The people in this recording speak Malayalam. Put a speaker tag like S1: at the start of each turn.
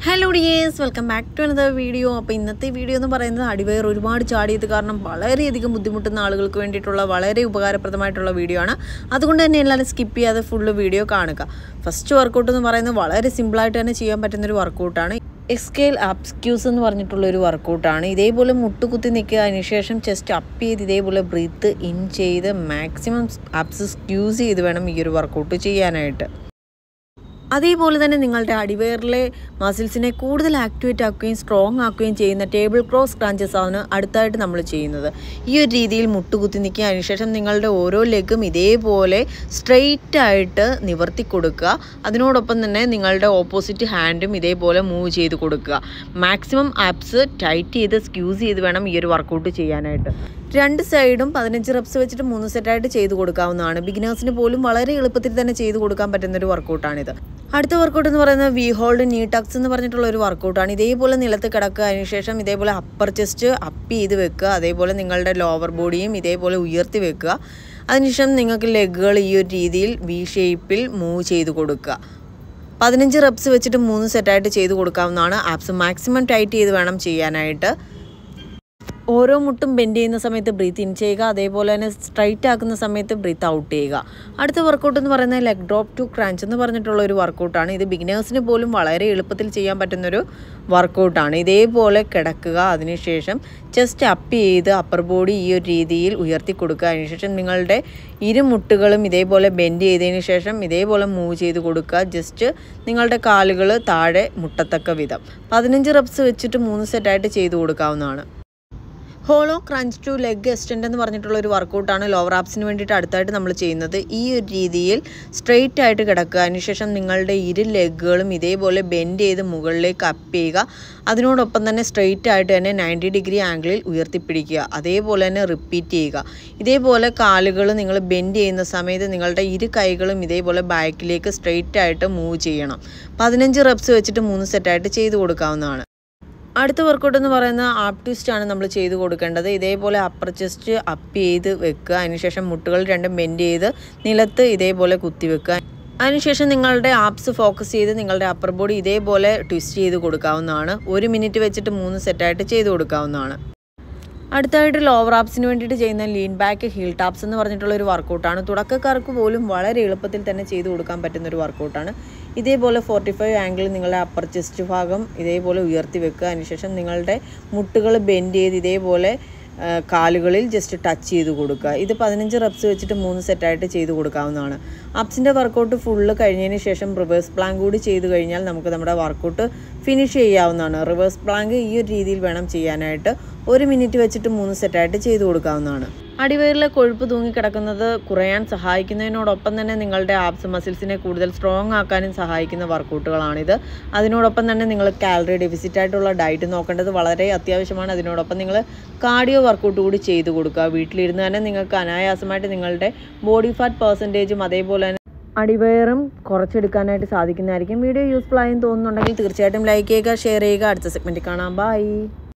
S1: Hello dears, welcome back to another video. അപ്പോൾ ഇന്നത്തെ വീഡിയോ എന്ന് പറയുന്നത് അടിവയർ ഒരുപാട് ചാടിയത് കാരണം വളരെയധികം ബുദ്ധിമുട്ടുന്ന ആളുകൾക്ക് വേണ്ടിയിട്ടുള്ള വളരെ ഉപകാരപ്രദമായിട്ടുള്ള വീഡിയോ ആണ്. അതുകൊണ്ട് തന്നെ എല്ലാവരും സ്കിപ്പ് ചെയ്യാതെ ഫുൾ വീഡിയോ കാണുക. ഫസ്റ്റ് വർക്കൗട്ട് എന്ന് പറയുന്നത് വളരെ സിമ്പിളായിട്ട് തന്നെ ചെയ്യാൻ പറ്റുന്ന ഒരു വർക്കൗട്ടാണ്. എക്സ്കേൽ അപ്സ്ക്യൂസ് എന്ന് പറഞ്ഞിട്ടുള്ള ഒരു വർക്കൗട്ടാണ്. ഇതേപോലെ മുട്ടുകുത്തി നിൽക്കുക, അതിനുശേഷം ചെസ്റ്റ് അപ്പ് ചെയ്ത് ഇതേപോലെ ബ്രീത്ത് ഇൻ ചെയ്ത് മാക്സിമം അപ്സ് സ്ക്യൂസ് ചെയ്ത് വേണം ഈ ഒരു വർക്കൗട്ട് ചെയ്യാനായിട്ട്. അതേപോലെ തന്നെ നിങ്ങളുടെ അടിവയറിലെ മസിൽസിനെ കൂടുതൽ ആക്ടിവേറ്റ് ആക്കുകയും സ്ട്രോങ് ആക്കുകയും ചെയ്യുന്ന ടേബിൾ ക്രോസ് ക്രഞ്ചസ് ആണ് അടുത്തായിട്ട് നമ്മൾ ചെയ്യുന്നത്. ഈ ഒരു രീതിയിൽ മുട്ടുകുത്തി നിൽക്കുക, അതിനുശേഷം നിങ്ങളുടെ ഓരോ ലെഗും ഇതേപോലെ സ്ട്രെയിറ്റ് ആയിട്ട് നിവർത്തി കൊടുക്കുക. അതിനോടൊപ്പം തന്നെ നിങ്ങളുടെ ഓപ്പോസിറ്റ് ഹാൻഡും ഇതേപോലെ മൂവ് ചെയ്ത് കൊടുക്കുക. മാക്സിമം ആപ്സ് ടൈറ്റ് ചെയ്ത് സ്ക്യൂസ് ചെയ്ത് വേണം ഈ ഒരു വർക്കൗട്ട് ചെയ്യാനായിട്ട്. രണ്ട് സൈഡും 15 റെപ്സ് വെച്ചിട്ട് 3 സെറ്റായിട്ട് ചെയ്ത് കൊടുക്കാവുന്നതാണ്. ബിഗിനേഴ്സിന് പോലും വളരെ എളുപ്പത്തിൽ തന്നെ ചെയ്ത് കൊടുക്കാൻ പറ്റുന്നൊരു വർക്കൗട്ടാണിത്. അടുത്ത വർക്കൗട്ട് എന്ന് പറയുന്നത് വി ഹോൾഡ് നീ ടക്സ് എന്ന് പറഞ്ഞിട്ടുള്ള ഒരു വർക്കൗട്ടാണ്. ഇതേപോലെ നിലത്ത് കിടക്കുക, അതിനുശേഷം ഇതേപോലെ അപ്പർ ചെസ്റ്റ് അപ്പ് ചെയ്ത് വെക്കുക. അതേപോലെ നിങ്ങളുടെ ലോവർ ബോഡിയും ഇതേപോലെ ഉയർത്തി വെക്കുക. അതിനുശേഷം നിങ്ങൾക്ക് ലെഗുകൾ ഈ ഒരു രീതിയിൽ വി ഷേപ്പിൽ മൂവ് ചെയ്ത് കൊടുക്കുക. 15 റെപ്സ് വെച്ചിട്ട് 3 സെറ്റായിട്ട് ചെയ്ത് കൊടുക്കാവുന്നതാണ്. ആപ്സ് മാക്സിമം ടൈറ്റ് ചെയ്ത് വേണം ചെയ്യാനായിട്ട്. ഓരോ മുട്ടും ബെൻഡ് ചെയ്യുന്ന സമയത്ത് ബ്രീത്ത് ഇൻ ചെയ്യുക, അതേപോലെ തന്നെ സ്ട്രൈറ്റ് ആക്കുന്ന സമയത്ത് ബ്രീത്ത് ഔട്ട് ചെയ്യുക. അടുത്ത വർക്കൗട്ട് എന്ന് പറയുന്നത് ലെഗ് ഡ്രോപ്പ് ടു ക്രഞ്ച് എന്ന് പറഞ്ഞിട്ടുള്ള ഒരു വർക്കൗട്ടാണ്. ഇത് ബിഗിനേഴ്സിന് പോലും വളരെ എളുപ്പത്തിൽ ചെയ്യാൻ പറ്റുന്നൊരു വർക്കൗട്ടാണ്. ഇതേപോലെ കിടക്കുക, അതിനുശേഷം ചെസ്റ്റ് അപ്പ് ചെയ്ത് അപ്പർ ബോഡി ഈ ഒരു രീതിയിൽ ഉയർത്തി കൊടുക്കുക. അതിനുശേഷം നിങ്ങളുടെ ഇരുമുട്ടുകളും ഇതേപോലെ ബെൻഡ് ചെയ്തതിന് ശേഷം ഇതേപോലെ മൂവ് ചെയ്ത് കൊടുക്കുക. ജസ്റ്റ് നിങ്ങളുടെ കാലുകൾ താഴെ മുട്ടത്തക്ക വിധം 15 റെപ്സ് വെച്ചിട്ട് 3 സെറ്റായിട്ട് ചെയ്ത് കൊടുക്കാവുന്നതാണ്. Hollow crunch to leg extend എന്ന് പറഞ്ഞിട്ടുള്ള ഒരു വർക്കൗട്ടാണ് ലോവർ ആപ്സിന് വേണ്ടിയിട്ട് അടുത്തായിട്ട് നമ്മൾ ചെയ്യുന്നത്. ഈ ഒരു രീതിയിൽ സ്ട്രെയിറ്റ് ആയിട്ട് കിടക്കുക, അതിനുശേഷം നിങ്ങളുടെ ഇരു ലെഗുകളും ഇതേപോലെ ബെൻഡ് ചെയ്ത് മുകളിലേക്ക് അപ്പ് ചെയ്യുക. അതിനോടൊപ്പം തന്നെ സ്ട്രെയിറ്റ് ആയിട്ട് തന്നെ 90 ഡിഗ്രി ആംഗിളിൽ ഉയർത്തിപ്പിടിക്കുക. അതേപോലെ തന്നെ റിപ്പീറ്റ് ചെയ്യുക. ഇതേപോലെ കാലുകൾ നിങ്ങൾ ബെൻഡ് ചെയ്യുന്ന സമയത്ത് നിങ്ങളുടെ ഇരു കൈകളും ഇതേപോലെ ബാക്കിലേക്ക് സ്ട്രെയിറ്റ് ആയിട്ട് മൂവ് ചെയ്യണം. 15 റെപ്സ് വെച്ചിട്ട് 3 സെറ്റായിട്ട് ചെയ്ത് കൊടുക്കാവുന്നതാണ്. അടുത്ത വർക്കൗട്ട് എന്ന് പറയുന്നത് ആപ്പ് ട്വിസ്റ്റ് ആണ് നമ്മൾ ചെയ്ത് കൊടുക്കേണ്ടത്. ഇതേപോലെ അപ്പർ ചെസ്റ്റ് അപ്പ് ചെയ്ത് വെക്കുക, അതിനുശേഷം മുട്ടുകൾ രണ്ടും ബെൻഡ് ചെയ്ത് നിലത്ത് ഇതേപോലെ കുത്തി വെക്കുക. അതിനുശേഷം നിങ്ങളുടെ ആപ്സ് ഫോക്കസ് ചെയ്ത് നിങ്ങളുടെ അപ്പർ ബോഡി ഇതേപോലെ ട്വിസ്റ്റ് ചെയ്ത് കൊടുക്കാവുന്നതാണ്. 1 മിനിറ്റ് വെച്ചിട്ട് 3 സെറ്റായിട്ട് ചെയ്ത് കൊടുക്കാവുന്നതാണ്. അടുത്തായിട്ട് ലോവർ ആപ്സിന് വേണ്ടിയിട്ട് ചെയ്യുന്ന ലീൻ ബാക്ക് ഹീൽ ടാപ്സ് എന്ന് പറഞ്ഞിട്ടുള്ള ഒരു വർക്കൗട്ടാണ്. തുടക്കക്കാർക്ക് പോലും വളരെ എളുപ്പത്തിൽ തന്നെ ചെയ്ത് കൊടുക്കാൻ പറ്റുന്നൊരു വർക്കൗട്ടാണ്. ഇതേപോലെ 45 ആംഗിൾ നിങ്ങളുടെ അപ്പർ ചെസ്റ്റ് ഭാഗം ഇതേപോലെ ഉയർത്തി വെക്കുക. അതിനുശേഷം നിങ്ങളുടെ മുട്ടുകൾ ബെൻഡ് ചെയ്ത് ഇതേപോലെ കാലുകളിൽ ജസ്റ്റ് ടച്ച് ചെയ്ത് കൊടുക്കുക. ഇത് 15 റെപ്സ് വെച്ചിട്ട് 3 സെറ്റായിട്ട് ചെയ്ത് കൊടുക്കാവുന്നതാണ്. അപ്സിൻ്റെ വർക്കൗട്ട് ഫുള്ള് കഴിഞ്ഞതിന് ശേഷം റിവേഴ്സ് പ്ലാങ്ക് കൂടി ചെയ്ത് കഴിഞ്ഞാൽ നമുക്ക് നമ്മുടെ വർക്കൗട്ട് ഫിനിഷ് ചെയ്യാവുന്നതാണ്. റിവേഴ്സ് പ്ലാങ്ക് ഈ ഒരു രീതിയിൽ വേണം ചെയ്യാനായിട്ട്. 1 മിനിറ്റ് വെച്ചിട്ട് 3 സെറ്റായിട്ട് ചെയ്ത് കൊടുക്കാവുന്നതാണ്. അടിവയറിലെ കൊഴുപ്പ് തൂങ്ങിക്കിടക്കുന്നത് കുറയാൻ സഹായിക്കുന്നതിനോടൊപ്പം തന്നെ നിങ്ങളുടെ ആപ്സ് മസിൽസിനെ കൂടുതൽ സ്ട്രോങ് ആക്കാനും സഹായിക്കുന്ന വർക്കൗട്ടുകളാണിത്. അതിനോടൊപ്പം തന്നെ നിങ്ങൾ കാലറി ഡെഫിസിറ്റ് ആയിട്ടുള്ള ഡയറ്റ് നോക്കേണ്ടത് വളരെ അത്യാവശ്യമാണ്. അതിനോടൊപ്പം നിങ്ങൾ കാർഡിയോ വർക്കൗട്ട് കൂടി ചെയ്ത് കൊടുക്കുക. വീട്ടിലിരുന്ന് തന്നെ നിങ്ങൾക്ക് അനായാസമായിട്ട് നിങ്ങളുടെ ബോഡി ഫാറ്റ് പെർസെൻറ്റേജും അതേപോലെ തന്നെ അടിവയറും കുറച്ചെടുക്കാനായിട്ട് സാധിക്കുന്നതായിരിക്കും. വീഡിയോ യൂസ്ഫുൾ ആയെന്ന് തോന്നുന്നുണ്ടെങ്കിൽ തീർച്ചയായിട്ടും ലൈക്ക് ചെയ്യുക, ഷെയർ ചെയ്യുക. അടുത്ത സെഗ്മെൻറ്റിൽ കാണാം. ബൈ.